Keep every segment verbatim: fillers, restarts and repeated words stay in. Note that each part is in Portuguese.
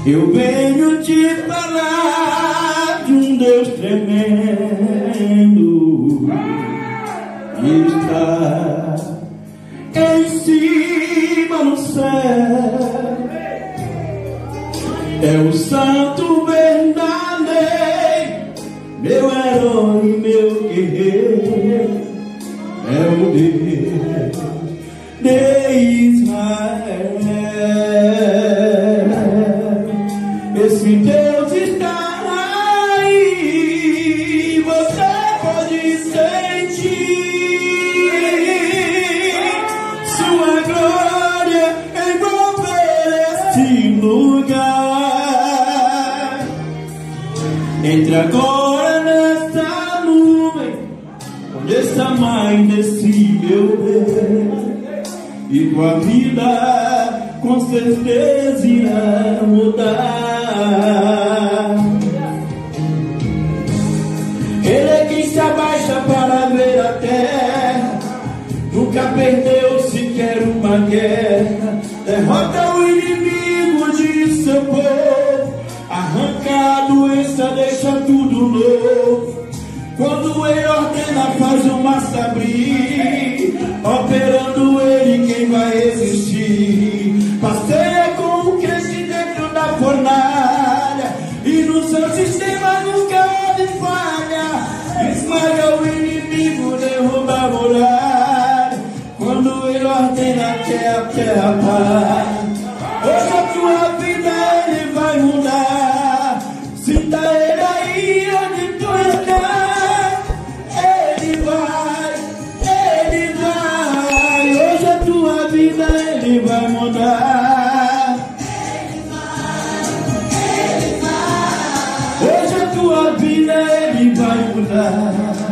Eu venho te falar de um Deus tremendo que está em cima no céu. É o santo verdadeiro, meu herói, meu guerreiro. É o Deus de Israel. Esse Deus está aí, você pode sentir sua glória envolver este lugar. Entre agora nesta nuvem, desça mais desse meu Deus, e tua vida com certeza irá mudar. Ele é quem se abaixa para ver a terra, nunca perdeu sequer uma guerra. Derrota o inimigo de seu povo, arranca a doença, deixa tudo novo. Quando ele ordena, faz o mar se abrir, operando ele, quem vai resistir? Passeia com o crente dentro da fornalha, e no seu sistema nunca houve falha. Esmaga o inimigo, derruba a muralha, quando ele ordena que a terra paz. Hoje a tua vida ele vai mudar, sinta ele aí onde tu estás. Ele vai mudar. Ele vai, ele vai. Hoje a tua vida ele vai mudar.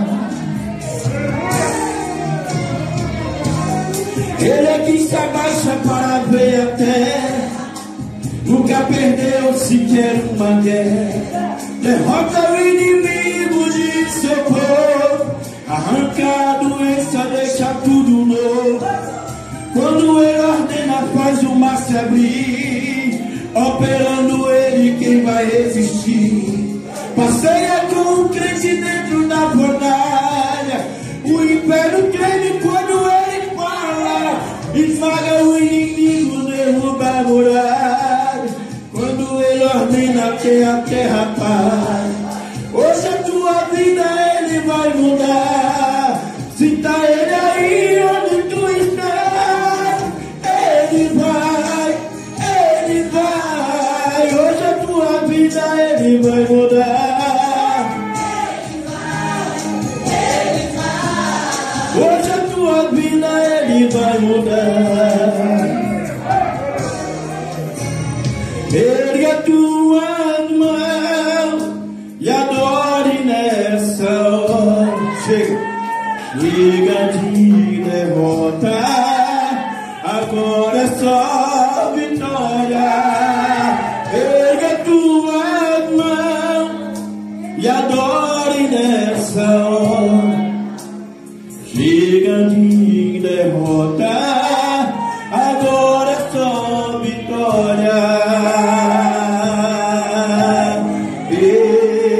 Ele é quem se abaixa para ver a terra, nunca perdeu sequer uma guerra. Derrota o inimigo de seu povo, arranca a doença, deixa tudo novo. Quando ele ordena, faz o mar se abrir, operando ele, quem vai resistir? Passeia com o crente dentro da fornalha, o império treme quando ele fala, esmaga o inimigo, derruba a muralha, quando ele ordena que a terra paz. Hoje a tua vida ele vai mudar, sinta ele aí onde tu estás. Ele vai, ele vai, hoje a tua vida ele vai mudar. Ele vai, ele vai, hoje a tua vida ele vai mudar. Ergue a tua mão e adore nessa hora. Chega, chega de derrota. Agora é só vitória. Erga a tua mão e adore nessa hora. Chega de derrota, agora é só vitória.